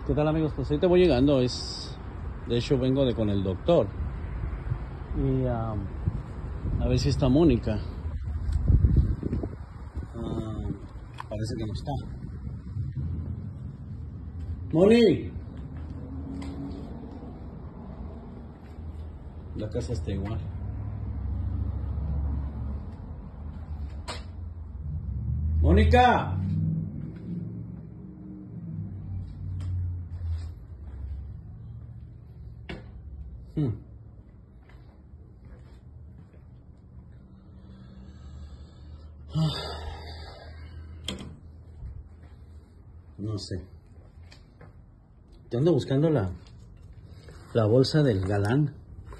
¿Qué tal, amigos? Pues ahorita voy llegando, de hecho vengo con el doctor y a ver si está Mónica. Parece que no está. ¡Moni! La casa está igual. ¡Mónica! No sé. Te ando buscando la bolsa del galán.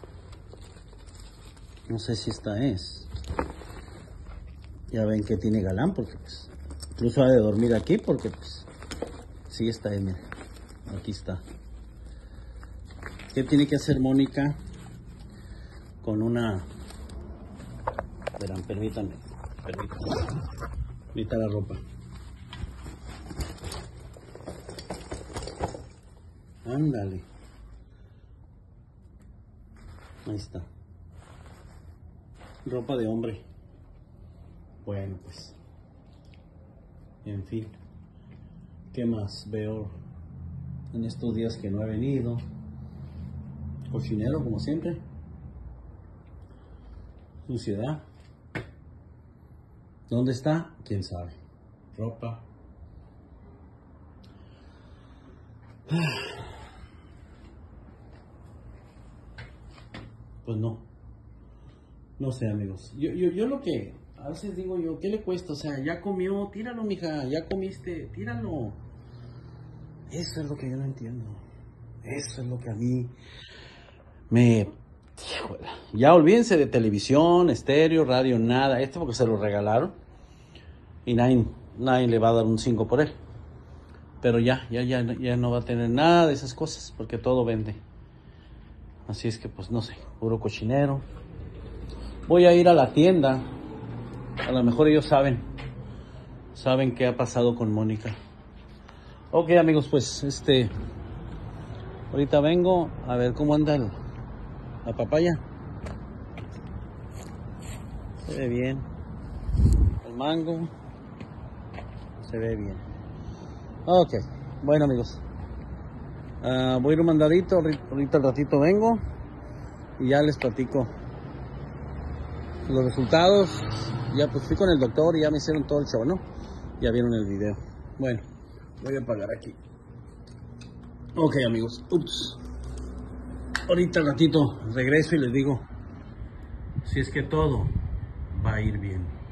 No sé si esta es. Ya ven que tiene galán porque pues incluso ha de dormir aquí porque pues sí, esta es, mira. Aquí está. ¿Qué tiene que hacer Mónica con una... Verán, permítanme. Ahorita la ropa. Ándale. Ahí está. Ropa de hombre. Bueno, pues. En fin. ¿Qué más veo en estos días que no he venido? Cochinero, como siempre. Suciedad. ¿Dónde está? ¿Quién sabe? Ropa. Pues no. No sé, amigos. Yo lo que a veces digo yo, ¿qué le cuesta? O sea, ya comió, tíralo, mija. Ya comiste, tíralo. Eso es lo que yo no entiendo. Eso es lo que a mí me... Híjole. Ya olvídense de televisión, estéreo, radio, nada. Esto porque se lo regalaron. Y nadie le va a dar un 5 por él. Pero ya no va a tener nada de esas cosas porque todo vende. Así es que pues no sé, puro cochinero. Voy a ir a la tienda. A lo mejor ellos saben qué ha pasado con Mónica. Ok, amigos, pues ahorita vengo a ver cómo anda la papaya. Se ve bien. El mango se ve bien. Ok, bueno, amigos, voy a ir un mandadito, ahorita al ratito vengo y ya les platico los resultados. Ya pues fui con el doctor y ya me hicieron todo el show, ¿no? Ya vieron el video. Bueno, voy a apagar aquí. Ok, amigos, ahorita al ratito regreso y les digo si es que todo va a ir bien.